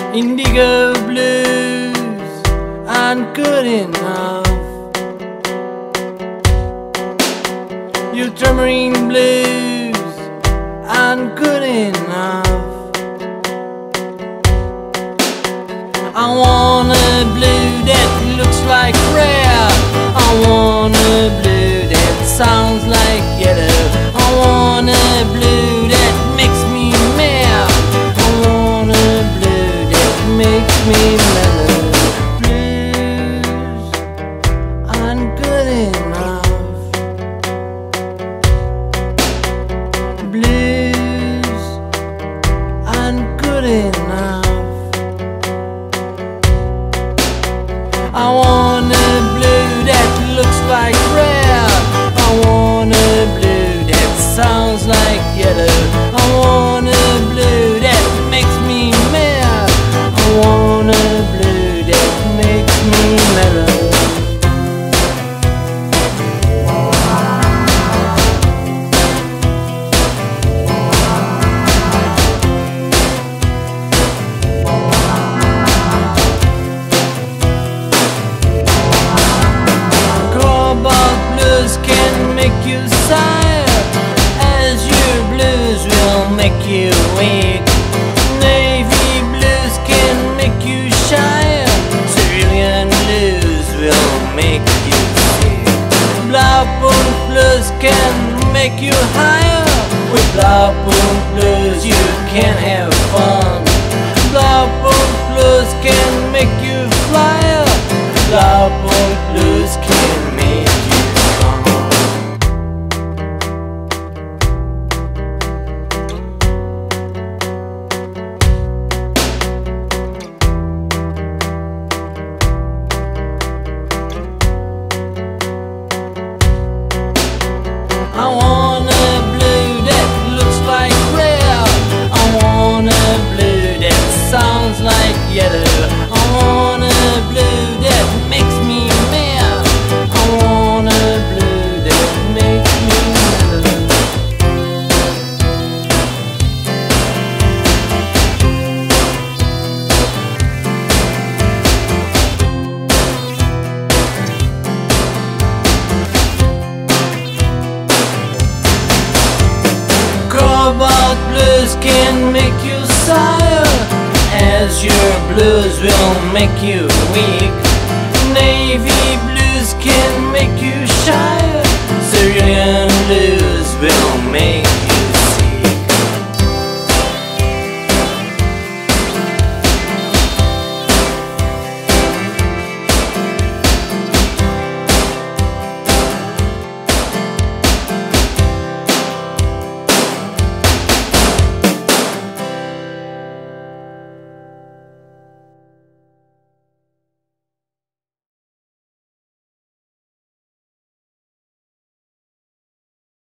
Indigo blues aren't good enough. Ultramarine blues aren't good enough. I want a blue that looks like rare. I want a blue that sounds like yellow. I want a blue that makes me mad. I want a blue that makes me mellow. Blues aren't good enough. Blues aren't good enough. I want a blue that looks like red. I want a blue that sounds like yellow. I want a blue that makes me mad. I want a blue that makes me mellow. Can make you sigh, as your blues will make you weak. Navy blues can make you shy, Syrian blues will make you sick. Blaupunkt Blues can make you higher. With Blaupunkt Blues you can have fun. Blaupunkt Blues can make you flyer. Blaupunkt Blues can make you I want a blue that looks like red. I want a blue that sounds like yellow. I want a blue that makes me mad. I want a blue that makes me mellow. Cobalt blues can make you sigh, as your blues will make you weak. Navy blues can make you shy, Syrian blues will make you